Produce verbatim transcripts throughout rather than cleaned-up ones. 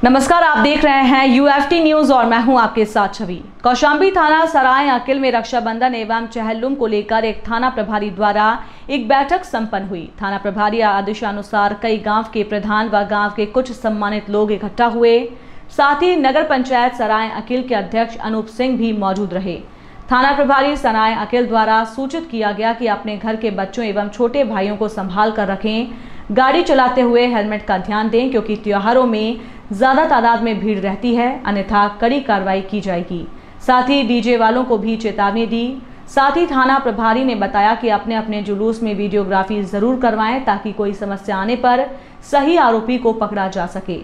नमस्कार, आप देख रहे हैं यूएफटी न्यूज और मैं हूं आपके साथ छवि। कौशाम्बी थाना सराय अकिल में रक्षाबंधन एवं चहलुम को लेकर एक थाना प्रभारी द्वारा एक बैठक संपन्न हुई। थाना प्रभारी आदेशानुसार कई गांव के प्रधान व गांव के कुछ सम्मानित लोग इकट्ठा हुए। साथ ही नगर पंचायत सराय अकिल के अध्यक्ष अनूप सिंह भी मौजूद रहे। थाना प्रभारी सराय अकिल द्वारा सूचित किया गया कि अपने घर के बच्चों एवं छोटे भाइयों को संभाल कर रखें। गाड़ी चलाते हुए हेलमेट का ध्यान दें, क्योंकि त्योहारों में ज्यादा तादाद में भीड़ रहती है, अन्यथा कड़ी कार्रवाई की जाएगी। साथ ही डीजे वालों को भी चेतावनी दी। साथ ही थाना प्रभारी ने बताया कि अपने अपने जुलूस में वीडियोग्राफी जरूर करवाएं, ताकि कोई समस्या आने पर सही आरोपी को पकड़ा जा सके।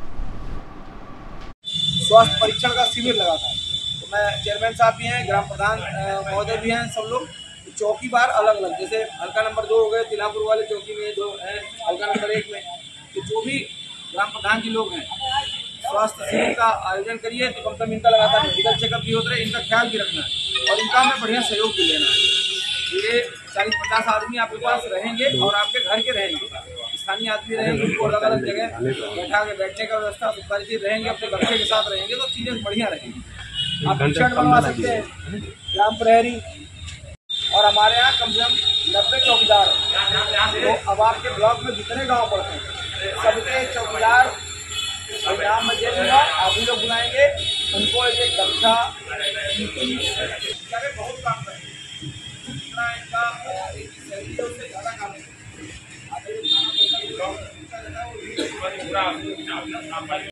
स्वास्थ्य परीक्षण का शिविर लगा था, तो मैं चेयरमैन साहब भी हैं, ग्राम प्रधान महोदय भी हैं, सब लोग चौकी बार अलग अलग, जैसे हल्का नंबर दो हो गए तिलापुर वाले चौकी में, जो है हल्का नंबर एक में, तो जो भी ग्राम प्रधान जी लोग हैं स्वास्थ्य शिविर का आयोजन करिए, तो कम से कम इनका लगातार मेडिकल चेकअप भी होता है, इनका ख्याल भी रखना है और इनका हमें बढ़िया सहयोग भी लेना है। ये चालीस पचास आदमी आपके पास रहेंगे और आपके घर के रहेंगे, स्थानीय आदमी रहेंगे, उनको अलग अलग जगह बैठा के बैठने का व्यवस्था सारी चीज रहेंगे, अपने बच्चे के साथ रहेंगे, तो चीजें बढ़िया रहेंगी। आप टी शर्ट बनवा सकते हैं, ग्राम प्रहरी, और हमारे यहाँ कम से कम नब्बे चौकीदार हैं। तो अब आपके ब्लॉक में जितने गांव पड़ते हैं सबके चौकीदार नाम में दे दूँगा, आप भी लोग बुलाएंगे, उनको एक एक गमछा बहुत काम करेंगे, इनका से ज़्यादा काम है।